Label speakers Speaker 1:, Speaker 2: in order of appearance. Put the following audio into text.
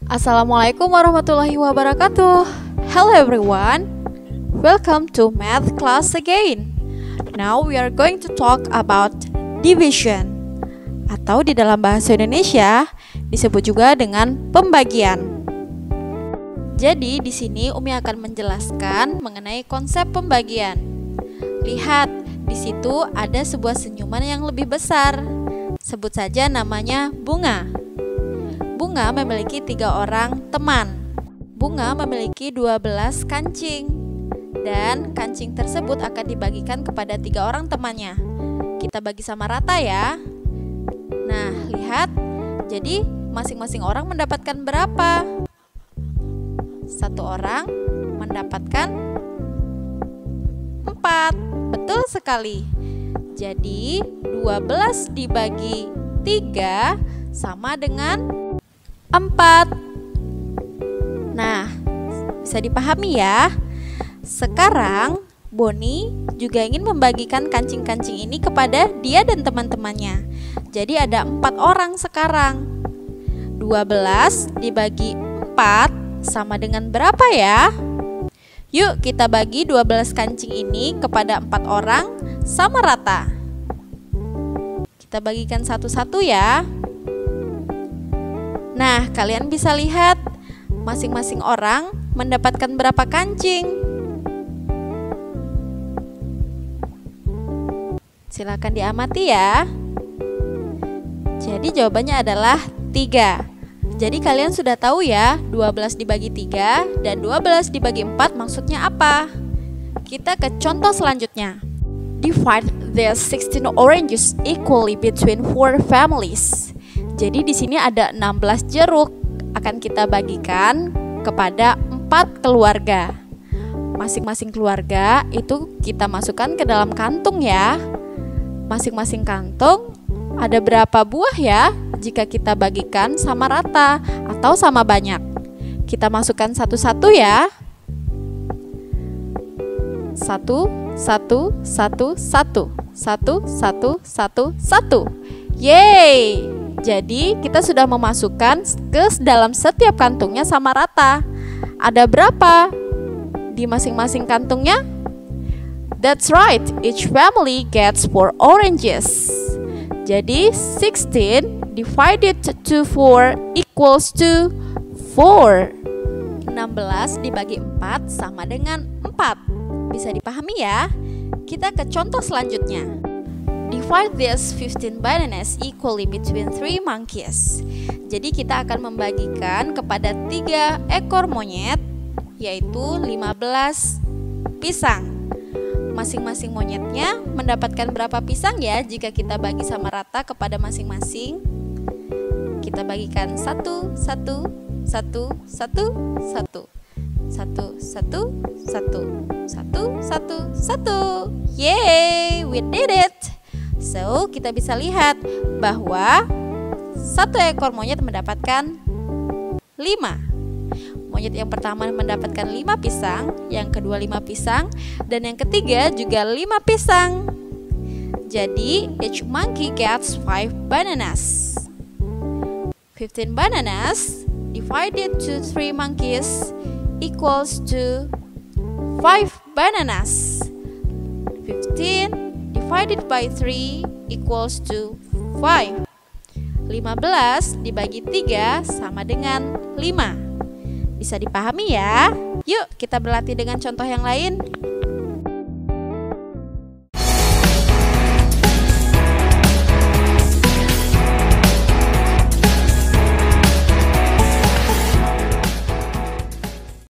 Speaker 1: Assalamualaikum warahmatullahi wabarakatuh. Hello everyone. Welcome to math class again. Now we are going to talk about division, atau di dalam bahasa Indonesia disebut juga dengan pembagian. Jadi di sini Umi akan menjelaskan mengenai konsep pembagian. Lihat, di situ ada sebuah senyuman yang lebih besar. Sebut saja namanya Bunga. Bunga memiliki 3 orang teman. Bunga memiliki 12 kancing. Dan kancing tersebut akan dibagikan kepada 3 orang temannya. Kita bagi sama rata ya. Nah, lihat. Jadi masing-masing orang mendapatkan berapa? Satu orang mendapatkan 4. Betul sekali. Jadi 12 dibagi 3 sama dengan 4. Nah, bisa dipahami ya. Sekarang Boni juga ingin membagikan kancing-kancing ini kepada dia dan teman-temannya. Jadi ada 4 orang sekarang. 12 dibagi 4 sama dengan berapa ya? Yuk kita bagi 12 kancing ini kepada 4 orang sama rata. Kita bagikan satu-satu ya. Nah, kalian bisa lihat masing-masing orang mendapatkan berapa kancing. Silakan diamati ya. Jadi jawabannya adalah 3. Jadi kalian sudah tahu ya, 12 dibagi 3 dan 12 dibagi 4 maksudnya apa? Kita ke contoh selanjutnya. Divide the 16 oranges equally between 4 families. Jadi di sini ada 16 jeruk akan kita bagikan kepada 4 keluarga. Masing-masing keluarga itu kita masukkan ke dalam kantung ya. Masing-masing kantung ada berapa buah ya jika kita bagikan sama rata atau sama banyak. Kita masukkan satu-satu ya. 1, 1, 1, 1, 1, 1, 1, 1, 1. Yeay! Jadi kita sudah memasukkan ke dalam setiap kantungnya sama rata. Ada berapa di masing-masing kantungnya? That's right, each family gets 4 oranges. Jadi 16 divided to 4 equals to 4. 16 dibagi 4 sama dengan 4. Bisa dipahami ya? Kita ke contoh selanjutnya. Divide these 15 bananas equally between 3 monkeys. Jadi kita akan membagikan kepada 3 ekor monyet, yaitu 15 pisang. Masing-masing monyetnya mendapatkan berapa pisang ya jika kita bagi sama rata kepada masing-masing? Kita bagikan 1, 1, 1, 1, 1, 1, 1, 1, 1, 1, 1. Yeay, we did it! So, kita bisa lihat bahwa 1 ekor monyet mendapatkan 5. Monyet yang pertama mendapatkan 5 pisang, yang kedua 5 pisang, dan yang ketiga juga 5 pisang. Jadi, each monkey gets 5 bananas. 15 bananas divided to 3 monkeys equals to 5 bananas. 15 divided by 3 equals to 5. 15 dibagi 3 sama dengan 5. Bisa dipahami ya? Yuk kita berlatih dengan contoh yang lain.